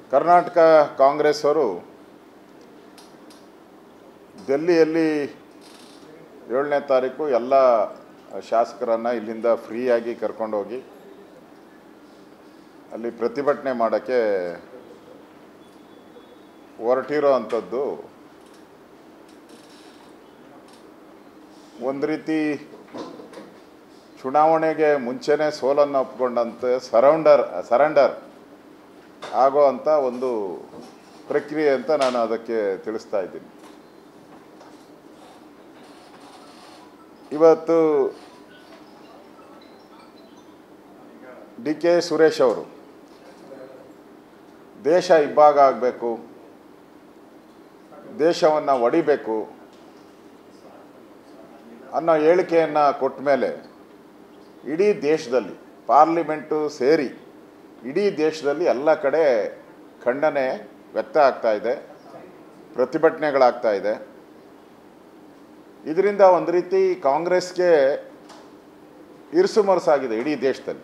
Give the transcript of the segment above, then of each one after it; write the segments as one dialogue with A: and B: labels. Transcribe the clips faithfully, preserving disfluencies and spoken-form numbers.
A: ಕರ್ನಾಟಕ ಕಾಂಗ್ರೆಸ್ ಅವರು ದಿಲ್ಲಿಯಲ್ಲಿ ಏಳನೇ ತಾರೀಕು ಎಲ್ಲ ಶಾಸಕರನ್ನು ಇಲ್ಲಿಂದ ಫ್ರೀಯಾಗಿ ಕರ್ಕೊಂಡೋಗಿ ಅಲ್ಲಿ ಪ್ರತಿಭಟನೆ ಮಾಡೋಕ್ಕೆ ಹೊರಟಿರೋ ಅಂಥದ್ದು ಒಂದು ರೀತಿ ಚುನಾವಣೆಗೆ ಮುಂಚೆನೇ ಸೋಲನ್ನು ಒಪ್ಕೊಂಡಂತೆ ಸರೌಂಡರ್ ಸರೆಂಡರ್ ಆಗೋ ಅಂಥ ಒಂದು ಪ್ರಕ್ರಿಯೆ ಅಂತ ನಾನು ಅದಕ್ಕೆ ತಿಳಿಸ್ತಾ ಇದ್ದೀನಿ. ಇವತ್ತು ಡಿ ಕೆ ಸುರೇಶ್ ಅವರು ದೇಶ ಇಬ್ಬಾಗ ಆಗಬೇಕು, ದೇಶವನ್ನು ಒಡಿಬೇಕು ಅನ್ನೋ ಹೇಳಿಕೆಯನ್ನು ಕೊಟ್ಟ ಮೇಲೆ ಇಡೀ ದೇಶದಲ್ಲಿ ಪಾರ್ಲಿಮೆಂಟು ಸೇರಿ ಇಡೀ ದೇಶದಲ್ಲಿ ಎಲ್ಲ ಕಡೆ ಖಂಡನೆ ವ್ಯಕ್ತ ಆಗ್ತಾ ಇದೆ, ಪ್ರತಿಭಟನೆಗಳಾಗ್ತಾ ಇದೆ. ಇದರಿಂದ ಒಂದು ರೀತಿ ಕಾಂಗ್ರೆಸ್ಗೆ ಇರಿಸುಮರಸಾಗಿದೆ ಇಡೀ ದೇಶದಲ್ಲಿ.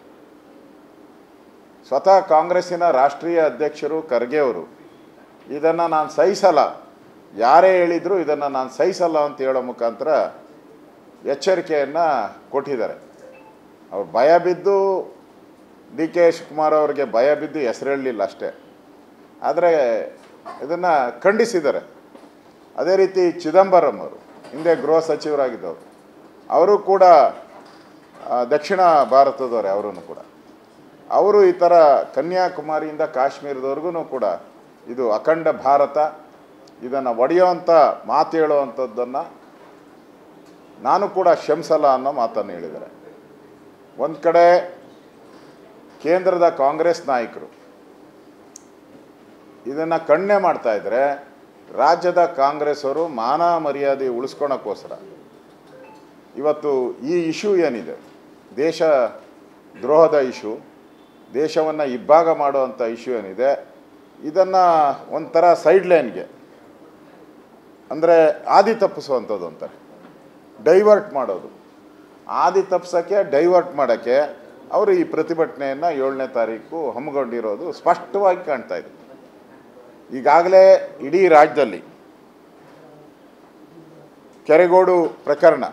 A: ಸ್ವತಃ ಕಾಂಗ್ರೆಸ್ಸಿನ ರಾಷ್ಟ್ರೀಯ ಅಧ್ಯಕ್ಷರು ಖರ್ಗೆ ಅವರು ಇದನ್ನು ನಾನು ಸಹಿಸಲ್ಲ, ಯಾರೇ ಹೇಳಿದರೂ ಇದನ್ನು ನಾನು ಸಹಿಸಲ್ಲ ಅಂತ ಹೇಳೋ ಮುಖಾಂತರ ಎಚ್ಚರಿಕೆಯನ್ನು ಕೊಟ್ಟಿದ್ದಾರೆ. ಅವ್ರು ಭಯ ಬಿದ್ದು ಡಿ ಕೆ ಶಿವಕುಮಾರ್ ಅವರಿಗೆ ಭಯ ಬಿದ್ದು ಹೆಸರು ಹೇಳಲಿಲ್ಲ ಅಷ್ಟೇ, ಆದರೆ ಇದನ್ನು ಖಂಡಿಸಿದ್ದಾರೆ. ಅದೇ ರೀತಿ ಚಿದಂಬರಂ ಅವರು ಹಿಂದೆ ಗೃಹ ಸಚಿವರಾಗಿದ್ದವರು, ಅವರು ಕೂಡ ದಕ್ಷಿಣ ಭಾರತದವರೇ, ಅವರೂ ಕೂಡ ಅವರು ಈ ಥರ ಕನ್ಯಾಕುಮಾರಿಯಿಂದ ಕಾಶ್ಮೀರದವರೆಗೂ ಕೂಡ ಇದು ಅಖಂಡ ಭಾರತ, ಇದನ್ನು ಒಡೆಯುವಂಥ ಮಾತು ಹೇಳುವಂಥದ್ದನ್ನು ನಾನು ಕೂಡ ಕ್ಷಮಿಸಲ್ಲ ಅನ್ನೋ ಮಾತನ್ನು ಹೇಳಿದ್ದಾರೆ. ಒಂದು ಕಡೆ ಕೇಂದ್ರದ ಕಾಂಗ್ರೆಸ್ ನಾಯಕರು ಇದನ್ನು ಖಂಡನೆ ಮಾಡ್ತಾಯಿದ್ರೆ, ರಾಜ್ಯದ ಕಾಂಗ್ರೆಸ್ ಅವರು ಮಾನ ಮರ್ಯಾದೆ ಉಳಿಸ್ಕೊಳಕ್ಕೋಸ್ಕರ ಇವತ್ತು ಈ ಇಶ್ಯೂ ಏನಿದೆ, ದೇಶ ದ್ರೋಹದ ಇಶ್ಯೂ, ದೇಶವನ್ನು ಇಬ್ಬಾಗ ಮಾಡುವಂಥ ಇಶ್ಯೂ ಏನಿದೆ, ಇದನ್ನು ಒಂಥರ ಸೈಡ್ ಲೈನ್ಗೆ ಅಂದರೆ ಆದಿ ತಪ್ಪಿಸುವಂಥದ್ದು ಅಂತಾರೆ, ಡೈವರ್ಟ್ ಮಾಡೋದು. ಆದಿ ತಪ್ಪಿಸೋಕ್ಕೆ ಡೈವರ್ಟ್ ಮಾಡೋಕ್ಕೆ ಅವರು ಈ ಪ್ರತಿಭಟನೆಯನ್ನು ಏಳನೇ ತಾರೀಕು ಹಮ್ಮಿಕೊಂಡಿರೋದು ಸ್ಪಷ್ಟವಾಗಿ ಕಾಣ್ತಾ ಇದೆ. ಈಗಾಗಲೇ ಇಡೀ ರಾಜ್ಯದಲ್ಲಿ ಕೆರೆಗೋಡು ಪ್ರಕರಣ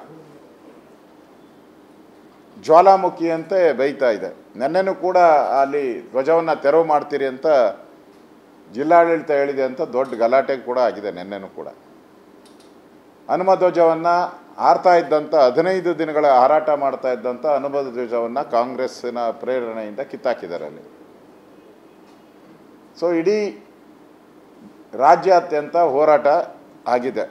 A: ಜ್ವಾಲಾಮುಖಿಯಂತೆ ಬೇಯ್ತಾ ಇದೆ. ನೆನ್ನೆನೂ ಕೂಡ ಅಲ್ಲಿ ಧ್ವಜವನ್ನು ತೆರವು ಮಾಡ್ತೀರಿ ಅಂತ ಜಿಲ್ಲಾಡಳಿತ ಹೇಳಿದೆ ಅಂತ ದೊಡ್ಡ ಗಲಾಟೆ ಕೂಡ ಆಗಿದೆ. ನೆನ್ನೆನೂ ಕೂಡ ಹನುಮ ಧ್ವಜವನ್ನು ಹಾರ್ತಾ ಇದ್ದಂಥ ಹದಿನೈದು ದಿನಗಳ ಹಾರಾಟ ಮಾಡ್ತಾ ಇದ್ದಂಥ ಹನುಮ ಧ್ವಜವನ್ನು ಕಾಂಗ್ರೆಸ್ಸಿನ ಪ್ರೇರಣೆಯಿಂದ ಕಿತ್ತಾಕಿದ್ದಾರೆ ಅಲ್ಲಿ. ಸೊ ಇಡೀ ರಾಜ್ಯಾದ್ಯಂತ ಹೋರಾಟ ಆಗಿದೆ.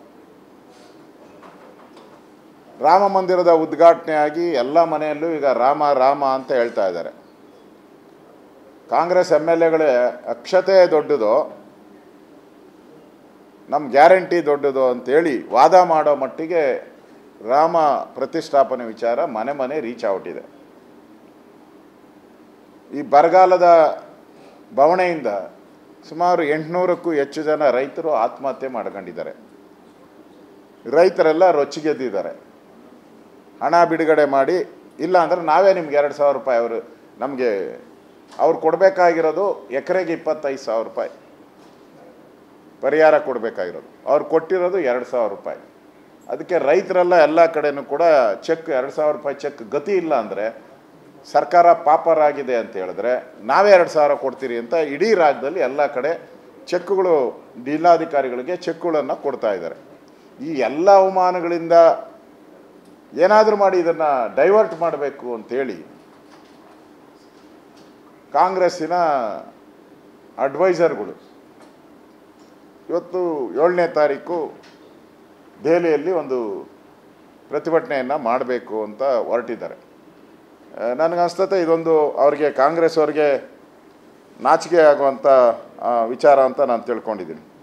A: ರಾಮ ಮಂದಿರದ ಉದ್ಘಾಟನೆ ಆಗಿ ಎಲ್ಲ ಮನೆಯಲ್ಲೂ ಈಗ ರಾಮ ರಾಮ ಅಂತ ಹೇಳ್ತಾ ಇದ್ದಾರೆ. ಕಾಂಗ್ರೆಸ್ ಎಮ್ ಎಲ್ ಎಗಳೇ ಅಕ್ಷತೆ ದೊಡ್ಡದು, ನಮ್ಮ ಗ್ಯಾರಂಟಿ ದೊಡ್ಡದು ಅಂತೇಳಿ ವಾದ ಮಾಡೋ ಮಟ್ಟಿಗೆ ರಾಮ ಪ್ರತಿಷ್ಠಾಪನೆ ವಿಚಾರ ಮನೆ ಮನೆ ರೀಚ್ ಔಟಿದೆ. ಈ ಬರಗಾಲದ ಬವಣೆಯಿಂದ ಸುಮಾರು ಎಂಟುನೂರಕ್ಕೂ ಹೆಚ್ಚು ಜನ ರೈತರು ಆತ್ಮಹತ್ಯೆ ಮಾಡ್ಕೊಂಡಿದ್ದಾರೆ. ರೈತರೆಲ್ಲ ರೊಚ್ಚಿಗೆದ್ದಿದ್ದಾರೆ. ಹಣ ಬಿಡುಗಡೆ ಮಾಡಿ, ಇಲ್ಲ ಅಂದರೆ ನಾವೇ ನಿಮ್ಗೆ ಎರಡು ಸಾವಿರ ರೂಪಾಯಿ ಅವರು ನಮಗೆ ಅವ್ರು ಕೊಡಬೇಕಾಗಿರೋದು ಎಕರೆಗೆ ಇಪ್ಪತ್ತೈದು ಸಾವಿರ ರೂಪಾಯಿ ಪರಿಹಾರ ಕೊಡಬೇಕಾಗಿರೋದು, ಅವ್ರು ಕೊಟ್ಟಿರೋದು ಎರಡು ಸಾವಿರ ರೂಪಾಯಿ. ಅದಕ್ಕೆ ರೈತರೆಲ್ಲ ಎಲ್ಲ ಕಡೆಯೂ ಕೂಡ ಚೆಕ್ ಎರಡು ಸಾವಿರ ರೂಪಾಯಿ ಚೆಕ್ ಗತಿ ಇಲ್ಲ ಅಂದರೆ ಸರ್ಕಾರ ಪಾಪರಾಗಿದೆ ಅಂತ ಹೇಳಿದ್ರೆ ನಾವೇ ಎರಡು ಸಾವಿರ ಕೊಡ್ತೀರಿ ಅಂತ ಇಡೀ ರಾಜ್ಯದಲ್ಲಿ ಎಲ್ಲ ಕಡೆ ಚೆಕ್ಗಳು ಜಿಲ್ಲಾಧಿಕಾರಿಗಳಿಗೆ ಚೆಕ್ಗಳನ್ನು ಕೊಡ್ತಾ ಇದ್ದಾರೆ. ಈ ಎಲ್ಲ ಅವಮಾನಗಳಿಂದ ಏನಾದರೂ ಮಾಡಿ ಇದನ್ನು ಡೈವರ್ಟ್ ಮಾಡಬೇಕು ಅಂಥೇಳಿ ಕಾಂಗ್ರೆಸ್ಸಿನ ಅಡ್ವೈಸರ್ಗಳು ಇವತ್ತು ಏಳನೇ ತಾರೀಕು ದೆಹಲಿಯಲ್ಲಿ ಒಂದು ಪ್ರತಿಭಟನೆಯನ್ನು ಮಾಡಬೇಕು ಅಂತ ಹೊರಟಿದ್ದಾರೆ. ನನಗನ್ಸ್ತತೆ ಇದೊಂದು ಅವ್ರಿಗೆ ಕಾಂಗ್ರೆಸ್ ಅವ್ರಿಗೆ ನಾಚಿಕೆ ಆಗುವಂಥ ವಿಚಾರ ಅಂತ ನಾನು ತಿಳ್ಕೊಂಡಿದ್ದೀನಿ.